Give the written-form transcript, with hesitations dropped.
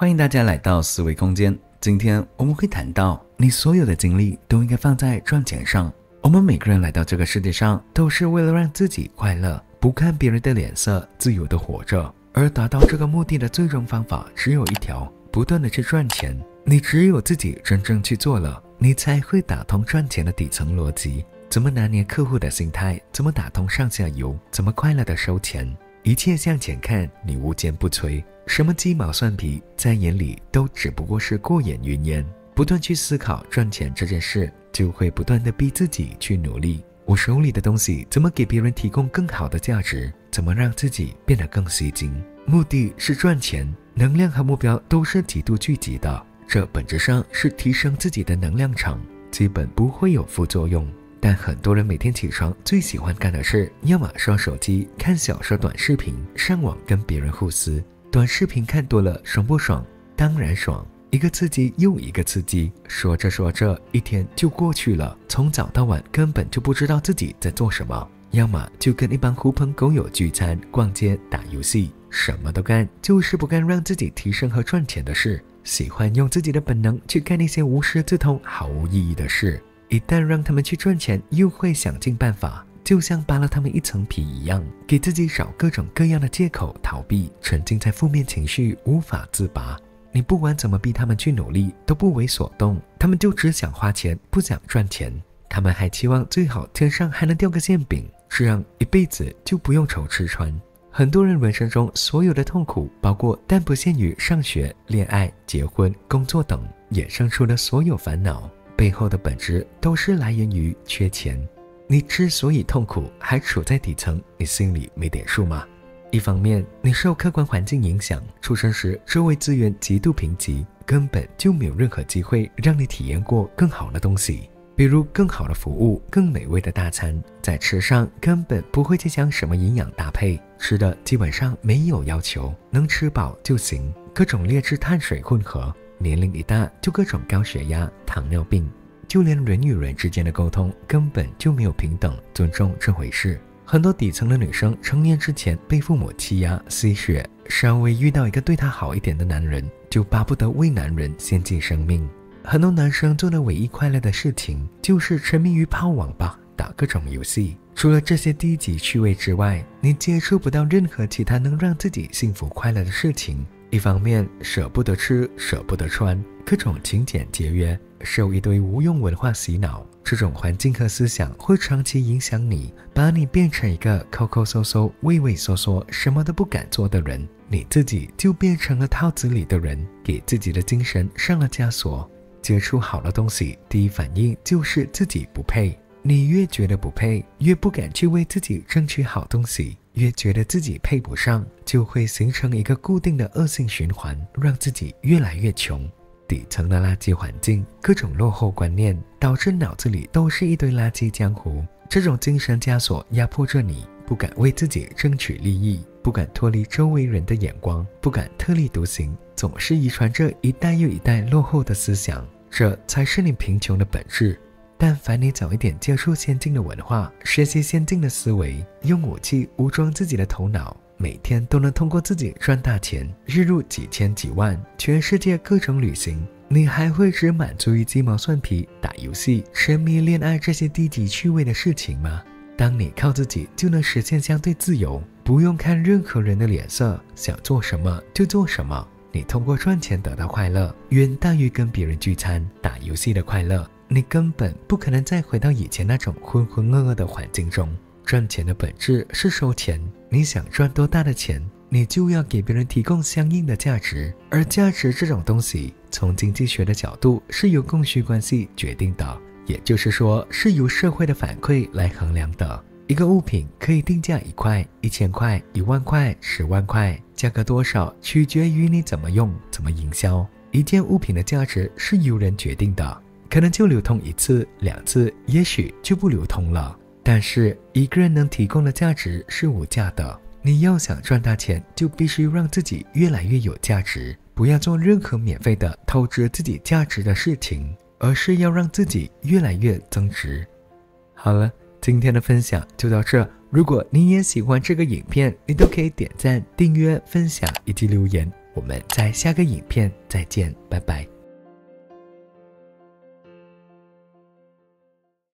欢迎大家来到思维空间。今天我们会谈到，你所有的精力都应该放在赚钱上。我们每个人来到这个世界上，都是为了让自己快乐，不看别人的脸色，自由的活着。而达到这个目的的最终方法只有一条，不断的去赚钱。你只有自己真正去做了，你才会打通赚钱的底层逻辑。怎么拿捏客户的心态，怎么打通上下游，怎么快乐的收钱。一切向前看，你无坚不摧。什么鸡毛蒜皮，在眼里都只不过是过眼云烟。不断去思考赚钱这件事，就会不断的逼自己去努力。我手里的东西怎么给别人提供更好的价值，怎么让自己变得更吸睛。目的是赚钱，能量和目标都是极度聚集的，这本质上是提升自己的能量场，基本不会有副作用。但很多人每天起床最喜欢干的事，要么刷手机、看小说、短视频、上网跟别人互撕。短视频看多了爽不爽？当然爽，一个刺激又一个刺激，说着说着一天就过去了，从早到晚根本就不知道自己在做什么。要么就跟一帮狐朋狗友聚餐、逛街、打游戏，什么都干，就是不干让自己提升和赚钱的事。喜欢用自己的本能去干那些无师自通、毫无意义的事。一旦让他们去赚钱，又会想尽办法，就像扒了他们一层皮一样，给自己找各种各样的借口逃避，沉浸在负面情绪无法自拔。你不管怎么逼他们去努力，都不为所动，他们就只想花钱，不想赚钱。他们还期望最好天上还能掉个馅饼，这样一辈子就不用愁吃穿。很多人人生中所有的痛苦，包括但不限于上学、恋爱、结婚、工作等衍生出的所有烦恼，背后的本质都是来源于缺钱。你之所以痛苦还处在底层，你心里没点数吗？一方面，你受客观环境影响，出生时周围资源极度贫瘠，根本就没有任何机会让你体验过更好的东西，比如更好的服务、更美味的大餐。在吃上根本不会去想什么营养搭配，吃的基本上没有要求，能吃饱就行，各种劣质碳水混合。年龄一大就各种高血压、糖尿病，就连人与人之间的沟通根本就没有平等尊重这回事。很多底层的女生成年之前被父母欺压吸血，稍微遇到一个对她好一点的男人，就巴不得为男人献尽生命。很多男生做的唯一快乐的事情，就是沉迷于泡网吧，打各种游戏。除了这些低级趣味之外，你接触不到任何其他能让自己幸福快乐的事情。一方面舍不得吃，舍不得穿，各种勤俭节约，受一堆无用文化洗脑。这种环境和思想会长期影响你，把你变成一个抠抠搜搜、畏畏缩缩、什么都不敢做的人。你自己就变成了套子里的人，给自己的精神上了枷锁。接触好的东西，第一反应就是自己不配。你越觉得不配，越不敢去为自己争取好东西，越觉得自己配不上，就会形成一个固定的恶性循环，让自己越来越穷。底层的垃圾环境，各种落后观念，导致脑子里都是一堆垃圾浆糊。这种精神枷锁压迫着你，不敢为自己争取利益，不敢脱离周围人的眼光，不敢特立独行，总是遗传着一代又一代落后的思想，这才是你贫穷的本质。但凡你早一点接触先进的文化，学习先进的思维，用武器武装自己的头脑，每天都能通过自己赚大钱，日入几千几万，全世界各种旅行，你还会只满足于鸡毛蒜皮、打游戏、沉迷恋爱这些低级趣味的事情吗？当你靠自己就能实现相对自由，不用看任何人的脸色，想做什么就做什么，你通过赚钱得到快乐，远大于跟别人聚餐、打游戏的快乐。你根本不可能再回到以前那种浑浑噩噩的环境中。赚钱的本质是收钱，你想赚多大的钱，你就要给别人提供相应的价值。而价值这种东西，从经济学的角度是由供需关系决定的，也就是说是由社会的反馈来衡量的。一个物品可以定价1块、1000块、1万块、10万块，价格多少取决于你怎么用、怎么营销。一件物品的价值是由人决定的，可能就流通1次、2次，也许就不流通了。但是一个人能提供的价值是无价的。你要想赚大钱，就必须让自己越来越有价值，不要做任何免费的透支自己价值的事情，而是要让自己越来越增值。好了，今天的分享就到这。如果你也喜欢这个影片，你都可以点赞、订阅、分享以及留言。 我们在下个影片再见，拜拜。